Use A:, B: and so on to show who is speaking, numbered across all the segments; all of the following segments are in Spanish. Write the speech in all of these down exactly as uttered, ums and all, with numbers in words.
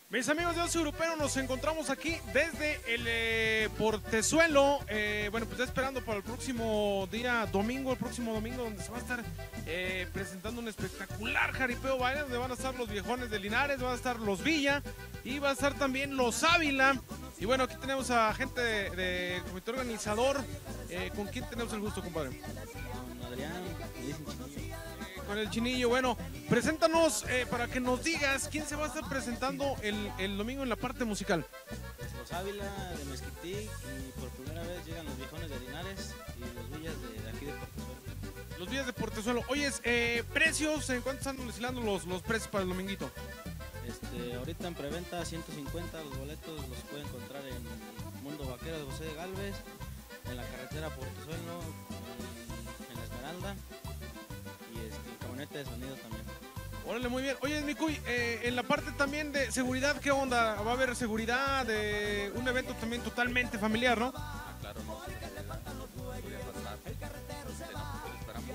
A: Mis amigos de Ocio Grupero, nos encontramos aquí desde el eh, Portezuelo, eh, bueno, pues ya esperando para el próximo día domingo, el próximo domingo, donde se va a estar eh, presentando un espectacular jaripeo baile, donde van a estar los viejones de Linares, van a estar los Villa y va a estar también los Ávila. Y bueno, aquí tenemos a gente de, de comité organizador. Eh, ¿Con quién tenemos el gusto, compadre?
B: Con Adrián, me dicen Chinillo.
A: Eh, con el Chinillo. Bueno, preséntanos eh, para que nos digas quién se va a estar presentando el, el domingo en la parte musical.
B: Los Ávila de Mezquitic y por primera vez llegan los viejones de Linares y los Villas de, de aquí de Portezuelo.
A: Los Villas de Portezuelo. Oyes, eh, precios, ¿en cuánto están oscilando los, los precios para el dominguito?
B: Este, ahorita en preventa ciento cincuenta, los boletos los pueden encontrar en Mundo Vaquero de José de Galvez, en la carretera Portezuelo, en, en la Esmeralda y este, en camioneta de sonido también.
A: Órale, muy bien. Oye, Micuy, eh, en la parte también de seguridad, ¿qué onda? ¿Va a haber seguridad de un evento también totalmente familiar, no?
C: Ah, claro, no, pues, eh, no podría pasar. Este, no, pues lo esperamos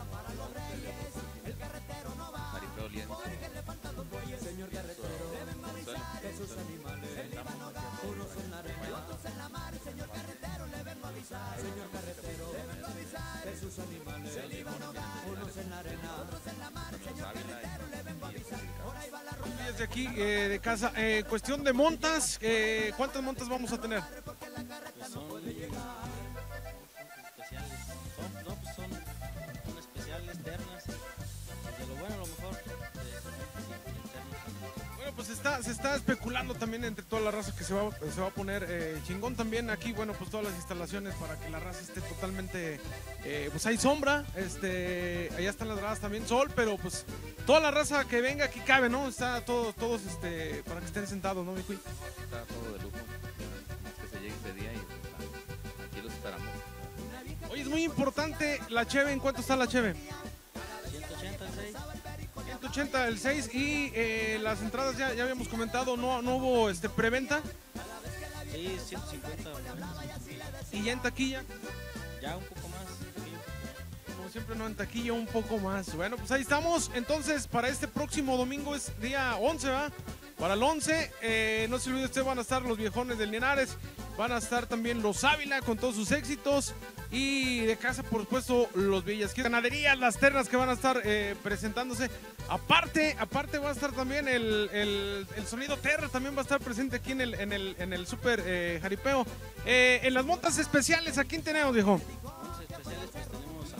C: por jaripeo lienzo.
D: Señor carretero, de sus animales, unos en la arena, otros en la mar. Señor carretero, le vengo a avisar. Señor carretero, le vengo a avisar. De sus animales, unos en la arena, otros en la mar. Señor carretero, le vengo a avisar. Por ahí va la ruta.
A: Desde aquí, eh, de casa, eh, cuestión de montas, eh, ¿cuántas montas vamos a tener?
B: Pues son especiales, son, no, pues son, son especiales, ternas, de lo bueno a lo mejor, de, de ternas.
A: Bueno, pues está, se está especulando también entre toda la raza que se va, se va a poner eh, chingón también aquí, bueno, pues todas las instalaciones para que la raza esté totalmente, eh, pues hay sombra, este, allá están las gradas también, sol, pero pues toda la raza que venga aquí cabe, ¿no? Está todo, todos, este, para que estén sentados, ¿no, mi cuy?
C: Está todo de lujo. Más que se llegue ese día y ah, aquí los esperamos.
A: Oye, es muy importante la cheve, ¿en cuánto está la cheve?
B: ciento ochenta el seis,
A: ciento ochenta el seis y eh, las entradas ya, ya habíamos comentado, no, no hubo este, preventa
B: sí, ciento cincuenta,
A: y ya en taquilla.
B: ya un poco más, un poquillo.
A: Como siempre, no en taquilla, un poco más. Bueno, pues ahí estamos. Entonces, para este próximo domingo es día once, ¿va? Para el once, eh, no se olvide usted, van a estar los viejones del Linares, van a estar también los Ávila con todos sus éxitos y de casa, por supuesto, los Villas. Ganaderías, las ternas que van a estar eh, presentándose. Aparte, aparte va a estar también el, el, el sonido Terra, también va a estar presente aquí en el, en el, en el Super eh, Jaripeo. Eh, en las montas especiales, ¿a quién tenemos, viejo?
B: once especiales, pues tenemos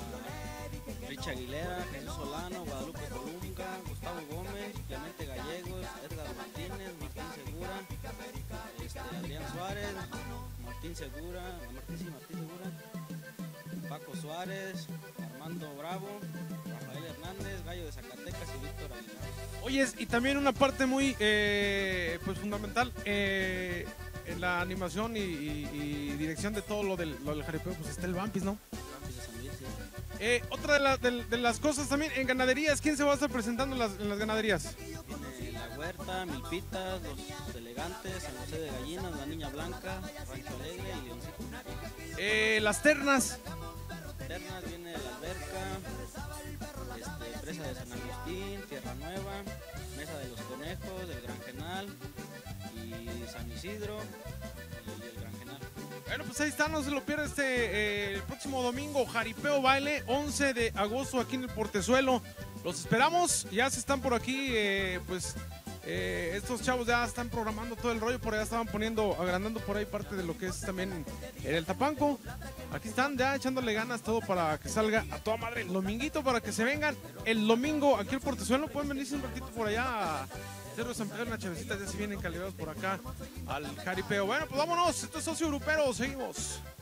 B: a Rich Aguilera, Jesús Solano, Guadalupe Colunga, Gustavo Gómez, Clemente Gallegos, Edgar Martínez, Martín Segura, este, Adrián Suárez, Martín Segura, Martín, sí, Martín Segura, Paco Suárez, Armando Bravo, Rafael Hernández, Gallo de Zacatecas y Víctor Aguilar.
A: Oyes, y también una parte muy eh, pues fundamental eh, en la animación y, y- y dirección de todo lo del, lo del jaripeo, pues está el Vampis, ¿no?
B: Campos de San Luis, sí.
A: Eh, otra de, la- de- de las cosas también, en ganaderías, ¿quién se va a estar presentando en las, en las ganaderías?
B: Viene La Huerta, Milpitas, Los Elegantes, San José de Gallinas, La Niña Blanca, Rancho Alegre y Leoncito.
A: Eh, las ternas,
B: Ternas viene La Alberca, este, Presa de San Agustín, Tierra Nueva, Mesa de los Conejos, El Granjenal y San Isidro y El Granjenal.
A: bueno, pues ahí está, no se lo pierda este eh, el próximo domingo, Jaripeo Baile, once de agosto aquí en el Portezuelo. Los esperamos, ya se están por aquí, eh, pues eh, estos chavos ya están programando todo el rollo, por allá estaban poniendo, agrandando por ahí parte de lo que es también en el Tapanco. Aquí están ya echándole ganas todo para que salga a toda madre el dominguito, para que se vengan el domingo aquí al Portezuelo. Pueden venirse un ratito por allá a Cerro San Pedro, una chavecita, ya se vienen calibrados por acá al Jaripeo. Bueno, pues vámonos, esto es Socio Grupero, seguimos.